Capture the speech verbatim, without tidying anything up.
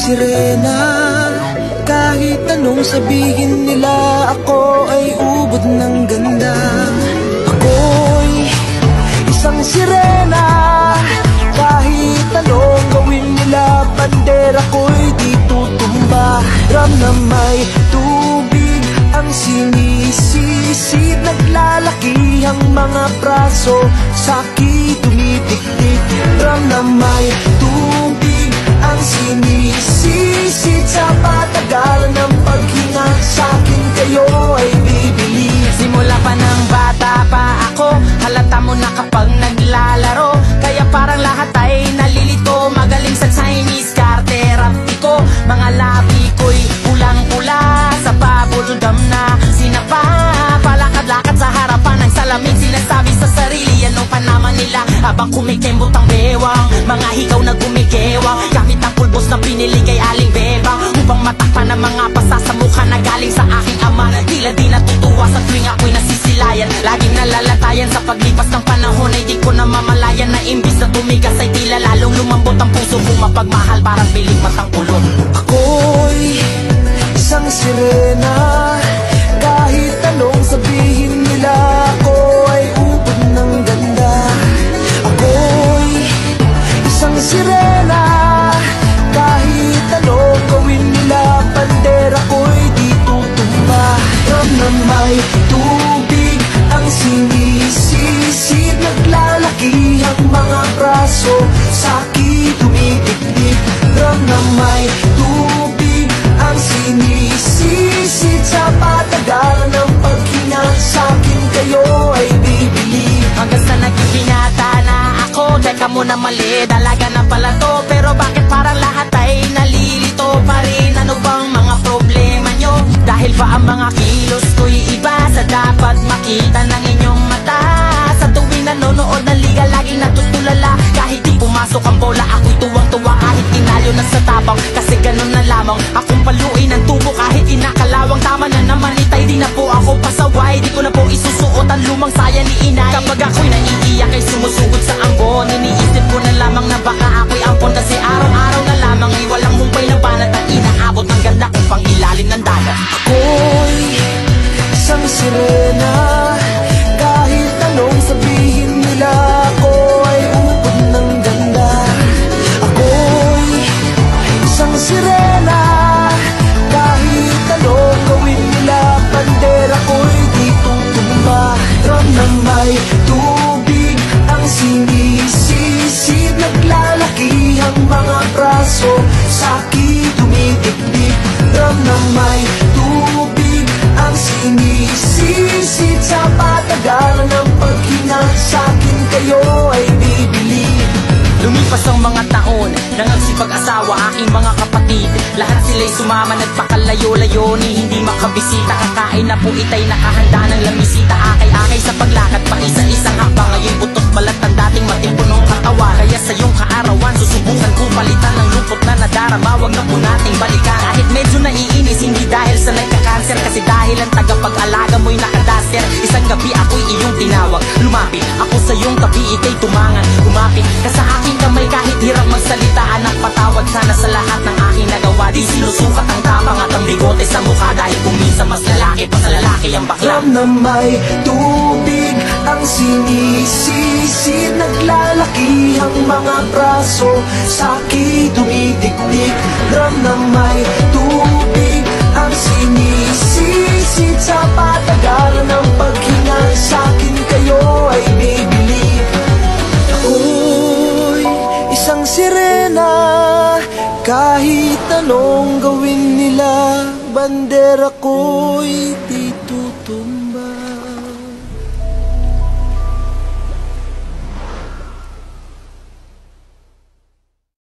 sirena. Kahit anong sabihin nila, ako ay ubod ng ganda. Ako'y isang sirena. Kahit anong gawin nila, bandera ko'y di tutumba. Ram na may tubig ang sinisisid, naglalaki ang mga braso, sa'ki tumitik-tik. Ram na may tubig ang sinisisid, sa patagalan ng paghinga, sa'kin kayo ay bibili. Simula pa ng bata pa ako, halata mo na kapag naglalaro, kaya parang lahat ay nalilito. Magaling sa Chinese karterapti ko, mga labi ko'y pulang-pula, sa pabuldam na sinapa. Palakad-lakad sa harapan ng salamin, sinasabi sa sarili anong panaman nila, habang kumikembot ang bewang, mga higaw na gumigewang, gamit ang pulbos na pinili kay Aling Bebang, upang matakpan ang mga pasa sa mukha na galing sa aking ama. Tila di natutuwa sa tuwing ako'y nasisilayan, laging nalalatayan sa paglipas ng panahon, ay di ko namamalayan na imbis na tumigas ay tila lalong lumambot ang puso ko, mapagmahal parang piling matang ulot. Ako'y isang sirena. Kahit anong sabihin nila, ako ay ubod ng ganda. Ako'y isang sirena. Kahit anong gawin nila, bandera ko'y di tutumba. Ram na may tubig ang sinisisid, naglalaki ang mga braso, sa'ki tumitik-tik. Ram na may tubig ang sinisisid, sa patagalan ng paghinga, sa'kin kayo ay bibili. Hanggang sa naging binata na ako, teka muna mali, dalaga na pala to, pero bakit parang lahat ay nalilito pa rin? Ano bang mga problema nyo? Dahil ba ang mga kilos ko'y iba sa dapat makita ng inyong mata? Sa tuwing nanonood ng liga, laging natutulala. Kahit di pumasok ang bola, ako'y tuwang-tuwa kahit tinalo na sa tabang, kasi ganun na lamang akong paluin ng tubo kahit inakalawang. Tama na naman, itay di na po ako pasaway, di ko na po isusuot ang lumang saya ni inay. Kapag ako'y naiiyak ay sumusugod sa ambon, iniisip ko na lamang na baka ako'y ampon, kasi araw-araw na lamang ay walang humpay na banat ang inaabot ng ganda kong pang ilalim ng dagat. Ako'y isang sirena. Kahit anong sabihin nila, ako ay ubod ng ganda. Ako'y isang sirena. Kahit anong gawin nila, bandera ko'y di tutumba. Ram na may tubig ang sinisisid, naglalaki ang mga braso, sa'ki tumitik-tik. Ram na may tubig ang sinisisid, sa patagalan ng paghinga, sa'kin kayo ay bibili. Lumipas ang mga taon, nangagsipag-asawa aking mga kapatid, lahat sila'y sumama, nagpakalayo-layo ni hindi makabisita. Kakain na po itay nakahanda ng lamisita, akay-akay sa paglakad pa isa-isang hakbang. Ngayon butot balat ang dating matimpunong katawan, kaya sa iyong kaarawan susubukan ko palitan ng lungkot na nadarama. Wag na po nating balikan kahit medyo naiinis, hindi dahil sa nagka-cancer, kasi dahil ang tagapag-alaga mo'y nakadaster. Isang gabi ako'y iyong tinawag, lumapit ako sa iyong tabi, ikay tumangan, kumapit ka sa aking kamay kahit hirap magsalita. Anak, patawad sana sa lahat ng aking nagawa, di sinusukat ang tapang at ang bigote sa mukha, dahil kung minsan mas lalaki pa sa lalaki ang bakla. Ram na may tubig ang sinisisid, naglalaki ang mga braso, sa'ki tumitik-tik. Ram na may tubig ang sinisisid, sa patagalan ng paghinga, sa'kin kayo ay bibili. Ako'y isang sirena. Kahit anong gawin nila, bandera ko